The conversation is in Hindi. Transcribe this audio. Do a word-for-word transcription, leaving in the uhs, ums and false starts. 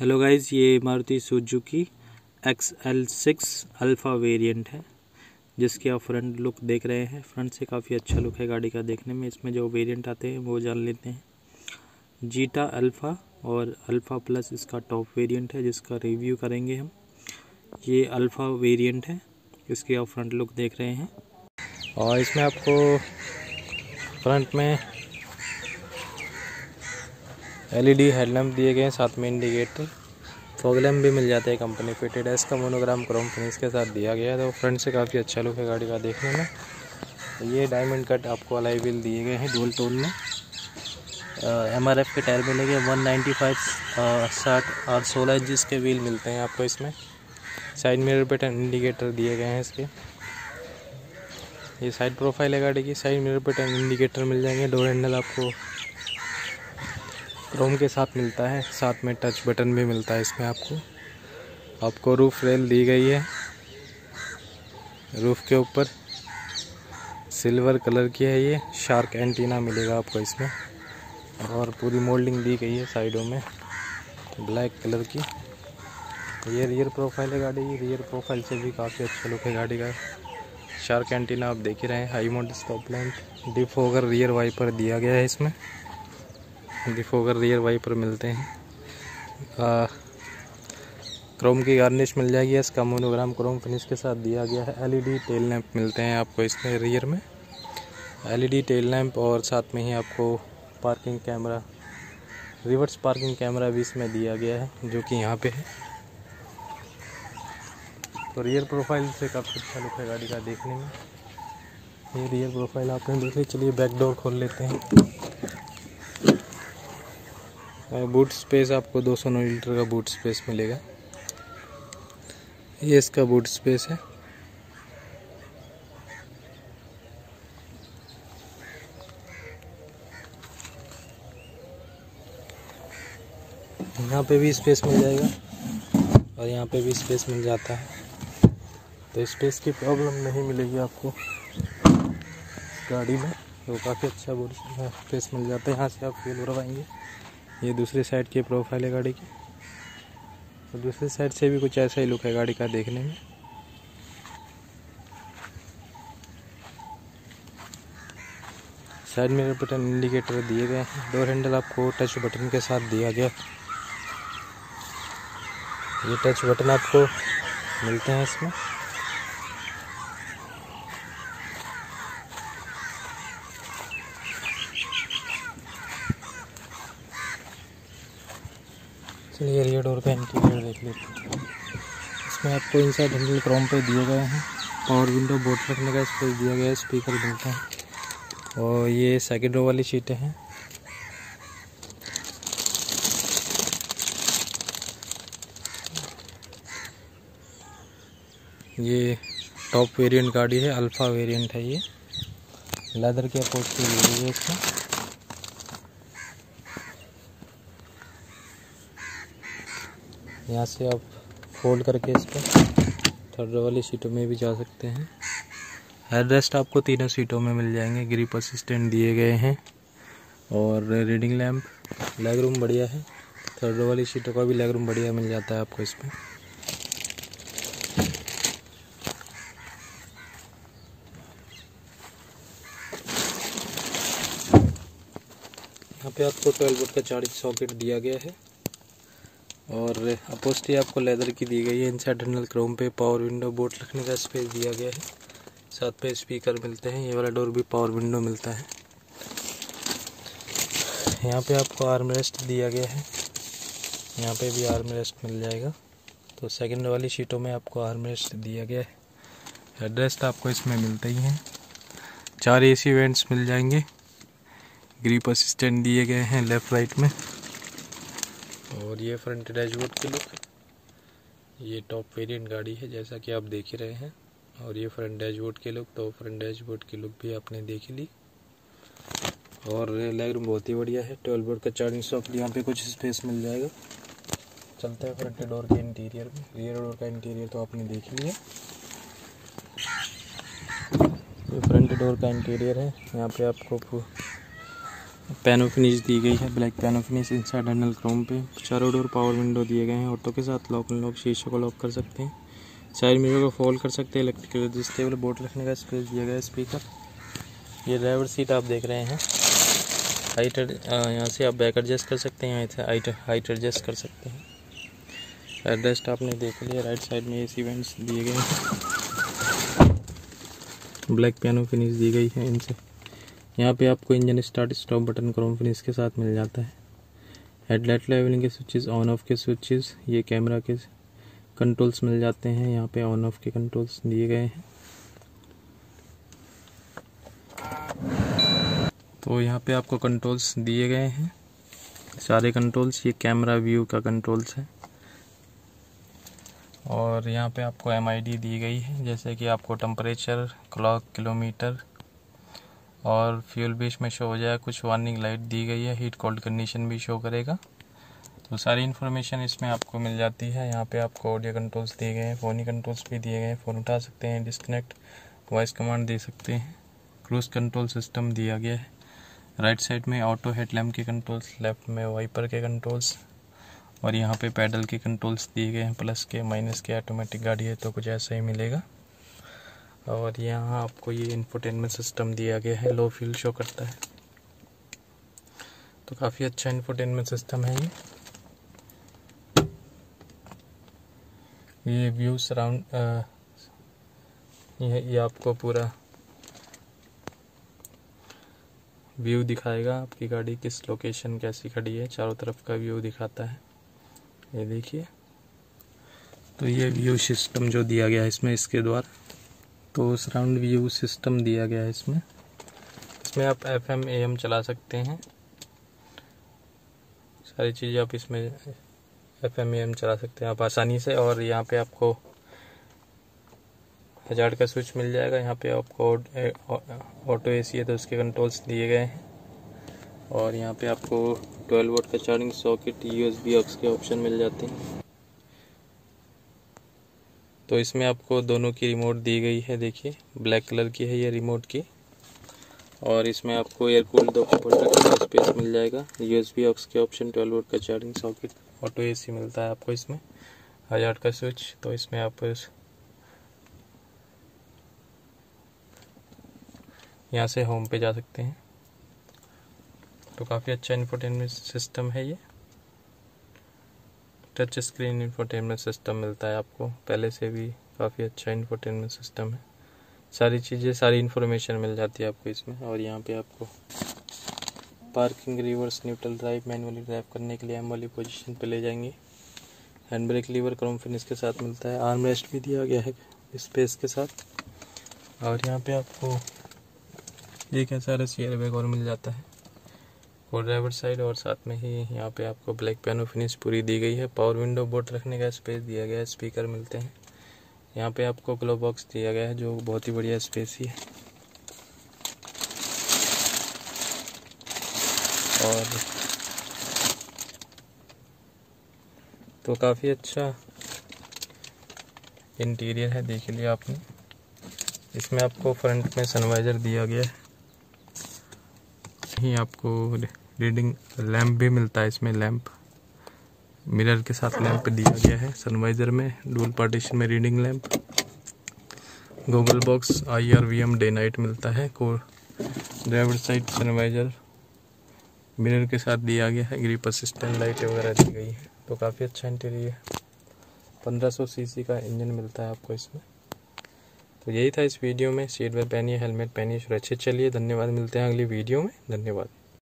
हेलो गाइज, ये Maruti Suzuki X L six alpha variant है जिसकी आप फ्रंट लुक देख रहे हैं। फ्रंट से काफ़ी अच्छा लुक है गाड़ी का देखने में। इसमें जो वेरिएंट आते हैं वो जान लेते हैं। जीटा अल्फ़ा और अल्फ़ा प्लस इसका टॉप वेरिएंट है जिसका रिव्यू करेंगे हम। ये अल्फ़ा वेरिएंट है, इसकी आप फ्रंट लुक देख रहे हैं। और इसमें आपको फ्रंट में एलईडी हेडलैम्प दिए गए हैं, साथ में इंडिकेटर, फॉग लैम्प भी मिल जाता है कंपनी फिटेड है। इसका मोनोग्राम क्रोम फिनिश के साथ दिया गया है, तो फ्रंट से काफ़ी अच्छा लुक है गाड़ी का देखने में। तो ये डायमंड कट आपको अलॉय व्हील दिए गए हैं डुअल टोन में। एम आर एफ के टायर मिलेंगे वन नाइन्टी फाइव साठ और सोलह इंच के व्हील मिलते हैं आपको इसमें। साइड मिरर पे टेन इंडिकेटर दिए गए हैं इसके। ये साइड प्रोफाइल है गाड़ी की। साइड मिरर पे टेन इंडिकेटर मिल जाएंगे। डोर हैंडल आपको क्रोम के साथ मिलता है, साथ में टच बटन भी मिलता है इसमें आपको। आपको रूफ रेल दी गई है, रूफ के ऊपर सिल्वर कलर की है। ये शार्क एंटीना मिलेगा आपको इसमें, और पूरी मोल्डिंग दी गई है साइडों में ब्लैक कलर की। ये रियर प्रोफाइल है गाड़ी की। रियर प्रोफाइल से भी काफ़ी अच्छा लुक है गाड़ी का। शार्क एंटीना आप देख ही रहे हैं। High mount stop lamp, defogger rear wiper दिया गया है इसमें। डिफोगर रियर वाइपर मिलते हैं। आ, क्रोम की गार्निश मिल जाएगी। इसका मोनोग्राम क्रोम फिनिश के साथ दिया गया है। एलईडी टेल लैंप मिलते हैं आपको इसमें रियर में। एलईडी टेल लैंप और साथ में ही आपको parking camera, reverse parking camera भी इसमें दिया गया है जो कि यहाँ पे है। तो रियर प्रोफाइल से काफ़ी अच्छा लुक है गाड़ी का देखने में। ये रियर प्रोफाइल आपने देख ली। चलिए बैक डोर खोल लेते हैं। बूट स्पेस आपको दो सौ नौ लीटर का बूट स्पेस मिलेगा। ये इसका बूट स्पेस है। यहाँ पे भी स्पेस मिल जाएगा और यहाँ पे भी स्पेस मिल जाता है, तो स्पेस की प्रॉब्लम नहीं मिलेगी आपको गाड़ी में। तो काफ़ी अच्छा बूट स्पेस मिल जाता है। यहाँ से आप फ्यूल भरवाएंगे। ये दूसरी साइड की प्रोफाइल है गाड़ी की। तो दूसरी साइड से भी कुछ ऐसा ही लुक है गाड़ी का देखने में। साइड मिरर बटन इंडिकेटर दिए गए हैं। डोर हैंडल आपको टच बटन के साथ दिया गया। ये टच बटन आपको मिलते हैं इसमें। चलिए रियर डोर का इंटीरियर देख लेते हैं। इसमें आपको इनसाइड हैंडल क्रोम पे दिए गए हैं। पावर विंडो, बोर्ड रखने का स्पेस दिया गया है। स्पीकर मिलते हैं। और ये सेकंड रो वाली सीटें हैं। ये टॉप वेरिएंट गाड़ी है, अल्फ़ा वेरिएंट है। ये लेदर के अपोज की दी है इसमें। यहाँ से आप फोल्ड करके इस पर थर्ड रो वाली सीटों में भी जा सकते हैं। हेडरेस्ट आपको तीनों सीटों में मिल जाएंगे। ग्रिप असिस्टेंट दिए गए हैं और रीडिंग लैंप। लेग रूम बढ़िया है। थर्ड रो वाली सीटों का भी लेग रूम बढ़िया मिल जाता है आपको इसमें। यहाँ पे आपको ट्वेल्व वोल्ट का चार्जिंग सॉकेट दिया गया है और अपोस्टी आपको लेदर की दी गई है। इनसाइड हैंडल क्रोम पे पावर विंडो, बोर्ड रखने का स्पेस दिया गया है। साथ में स्पीकर मिलते हैं। ये वाला डोर भी पावर विंडो मिलता है। यहाँ पे आपको आर्म रेस्ट दिया गया है। यहाँ पे भी आर्म रेस्ट मिल जाएगा। तो सेकंड वाली सीटों में आपको आर्म रेस्ट दिया गया है। हेडरेस्ट आपको इसमें मिलते ही हैं। चार एसी वेंट्स मिल जाएंगे। ग्रिप असिस्टेंट दिए गए हैं लेफ्ट राइट में। और ये फ्रंट डैशबोर्ड की लुक। ये टॉप वेरिएंट गाड़ी है जैसा कि आप देख ही रहे हैं। और ये फ्रंट डैशबोर्ड की लुक। तो फ्रंट डैशबोर्ड की लुक भी आपने देख ली। और लेग रूम बहुत ही बढ़िया है। ट्वेल्व वोल्ट का चार्जिंग सॉकेट, यहाँ पे कुछ स्पेस मिल जाएगा। चलते हैं फ्रंट डोर के इंटीरियर में। रियर डोर का इंटीरियर तो आपने देख लिया। ये फ्रंट डोर का इंटीरियर है। यहाँ पे आपको पैनो फिनिश दी गई है, black piano finish inside handle chrome पे। चारों डोर पावर विंडो दिए गए हैं, ऑटो के साथ लॉक अनलॉक, शीशे को लॉक कर सकते हैं, साइड मिरर को फोल्ड कर सकते हैं, इलेक्ट्रिकल एडजस्टेबल बोर्ड रखने का स्पेस दिया गया है, स्पीकर। ये ड्राइवर सीट आप देख रहे हैं, हाइट यहाँ से आप बैक एडजस्ट कर सकते हैं, यहाँ से हाइट हाइट एडजस्ट कर सकते हैं। एडजस्ट आपने देख लिया। राइट साइड में एसी वेंट्स दिए गए हैं, ब्लैक पियानो फिनिश दी गई है इनसे। यहाँ पे आपको engine start stop button chrome finish के साथ मिल जाता है। हेडलाइट लेवलिंग के स्विचेस, ऑन ऑफ के स्विचेस, ये कैमरा के कंट्रोल्स मिल जाते हैं, यहाँ पे ऑन ऑफ के कंट्रोल्स दिए गए हैं। तो यहाँ पे आपको कंट्रोल्स दिए गए हैं, सारे कंट्रोल्स। ये कैमरा व्यू का कंट्रोल्स है। और यहाँ पे आपको एम आई डी दी गई है, जैसे कि आपको टेम्परेचर, क्लॉक, किलोमीटर और फ्यूल भी इसमें शो हो जाएगा। कुछ वार्निंग लाइट दी गई है, हीट कोल्ड कंडीशन भी शो करेगा। तो सारी इन्फॉर्मेशन इसमें आपको मिल जाती है। यहाँ पे आपको ऑडियो कंट्रोल्स दिए गए हैं, फ़ोनी कंट्रोल्स भी दिए गए हैं, फ़ोन उठा सकते हैं, डिस्कनेक्ट, वॉइस कमांड दे सकते हैं। क्रूज कंट्रोल सिस्टम दिया गया है। राइट साइड में ऑटो हेडलैम्प के कंट्रोल्स, लेफ्ट में वाइपर के कंट्रोल्स और यहाँ पे पैडल के कंट्रोल्स दिए गए हैं, प्लस के माइनस के। ऑटोमेटिक गाड़ी है तो कुछ ऐसा ही मिलेगा। और यहाँ आपको ये इंफोटेनमेंट सिस्टम दिया गया है, लो फ्यूल शो करता है। तो काफ़ी अच्छा इंफोटेनमेंट सिस्टम है ये। ये व्यू सराउंड ये, ये आपको पूरा व्यू दिखाएगा, आपकी गाड़ी किस लोकेशन कैसी खड़ी है, चारों तरफ का व्यू दिखाता है। ये देखिए, तो ये व्यू सिस्टम जो दिया गया है इसमें, इसके द्वारा तो सराउंड व्यू सिस्टम दिया गया है इसमें। इसमें आप एफ एम ए एम चला सकते हैं, सारी चीज़ें आप इसमें एफ एम ए एम चला सकते हैं आप आसानी से। और यहाँ पे आपको हज़ार्ड का स्विच मिल जाएगा। यहाँ पे आपको ऑटो एसी है तो उसके कंट्रोल्स दिए गए हैं। और यहाँ पे आपको ट्वेल्व वोल्ट का charging socket, U S B aux के ऑप्शन मिल जाते हैं। तो इसमें आपको दोनों की रिमोट दी गई है, देखिए ब्लैक कलर की है ये रिमोट की। और इसमें आपको एयर कूल दो कपल रखने का स्पेस मिल जाएगा, यू एस बी ऑक्स के ऑप्शन, ट्वेल्व वोल्ट का चार्जिंग सॉकेट, ऑटो एसी मिलता है आपको इसमें, हज़ार्ड का स्विच। तो इसमें आप यहाँ से होम पे जा सकते हैं। तो काफ़ी अच्छा इंफोटेनमेंट सिस्टम है ये। टच स्क्रीन इंफोटेनमेंट सिस्टम मिलता है आपको, पहले से भी काफ़ी अच्छा इंफोटेनमेंट सिस्टम है। सारी चीज़ें, सारी इन्फॉर्मेशन मिल जाती है आपको इसमें। और यहाँ पे आपको parking, reverse, neutral drive, manually drive करने के लिए एम वाली पोजीशन पे ले जाएंगे। Hand brake lever chrome finish के साथ मिलता है, आर्म रेस्ट भी दिया गया है स्पेस के साथ। और यहाँ पे आपको एक ऐसा रस एयर बैग और मिल जाता है और ड्राइवर साइड। और साथ में ही यहाँ पे आपको ब्लैक पियानो फिनिश पूरी दी गई है। पावर विंडो बोर्ड रखने का स्पेस दिया गया है, स्पीकर मिलते हैं। यहाँ पे आपको ग्लो बॉक्स दिया गया है जो बहुत ही बढ़िया स्पेस ही है। और तो काफ़ी अच्छा इंटीरियर है, देख लिया आपने। इसमें आपको फ्रंट में सनवाइजर दिया गया है, ही आपको रीडिंग लैंप भी मिलता है इसमें, लैंप मिरर के साथ लैंप दिया गया है सनवाइजर में, डुअल पार्टीशन में reading lamp. Glove box, I R V M day night मिलता है। को ड्राइवर साइड सनवाइजर मिरर के साथ दिया गया है, ग्रिप असिस्टेंट लाइट वगैरह दी गई है। तो काफ़ी अच्छा इंटीरियर। पंद्रह सौ सीसी का इंजन मिलता है आपको इसमें। तो यही था इस वीडियो में। सीट बेल्ट पहनिए, हेलमेट पहनिए, सुरक्षित चलिए। धन्यवाद, मिलते हैं अगली वीडियो में। धन्यवाद।